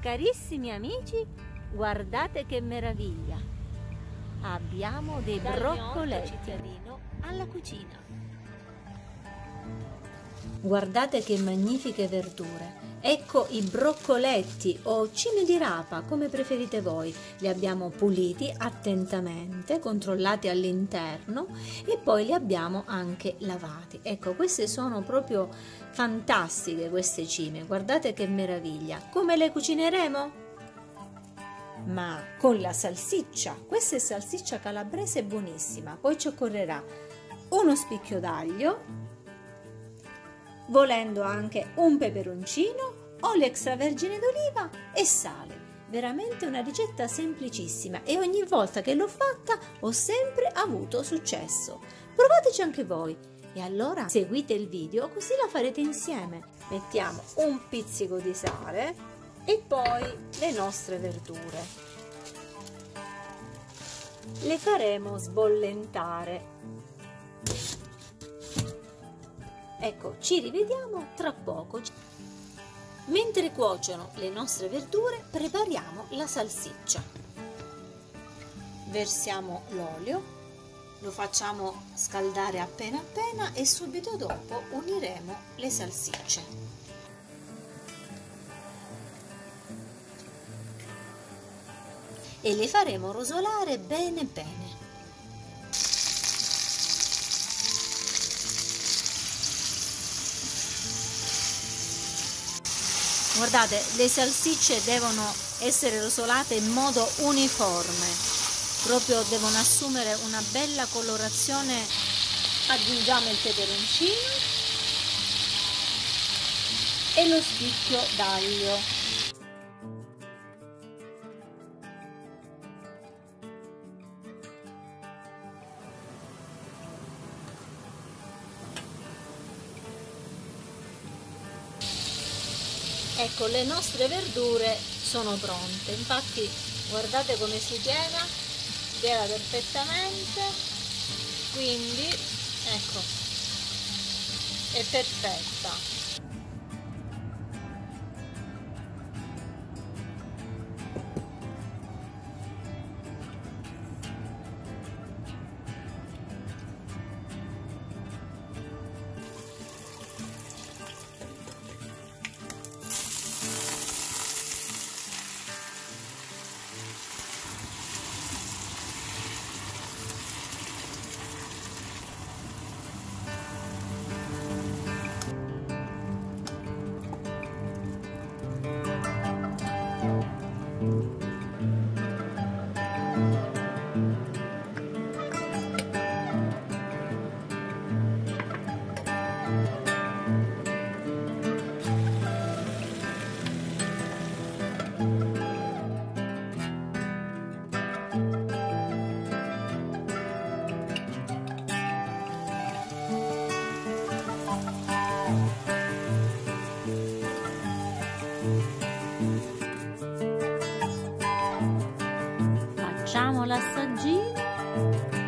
Carissimi amici, guardate che meraviglia! Abbiamo dei broccoletti cittadino alla cucina. Guardate che magnifiche verdure! Ecco i broccoletti o cime di rapa, come preferite voi. Li abbiamo puliti attentamente, controllati all'interno e poi li abbiamo anche lavati. Ecco, queste sono proprio fantastiche queste cime. Guardate che meraviglia! Come le cucineremo? Ma con la salsiccia. Questa è salsiccia calabrese buonissima. Poi ci occorrerà uno spicchio d'aglio, volendo anche un peperoncino, olio extravergine d'oliva e sale. Veramente una ricetta semplicissima e ogni volta che l'ho fatta ho sempre avuto successo. Provateci anche voi e allora seguite il video così la farete insieme. Mettiamo un pizzico di sale e poi le nostre verdure. Le faremo sbollentare. Ecco, ci rivediamo tra poco. Mentre cuociono le nostre verdure, prepariamo la salsiccia. Versiamo l'olio, lo facciamo scaldare appena appena e subito dopo uniremo le salsicce. E le faremo rosolare bene bene. Guardate, le salsicce devono essere rosolate in modo uniforme, proprio devono assumere una bella colorazione. Aggiungiamo il peperoncino e lo spicchio d'aglio. Ecco, le nostre verdure sono pronte, infatti guardate come si piega perfettamente, quindi ecco, è perfetta. Facciamo l'assaggino.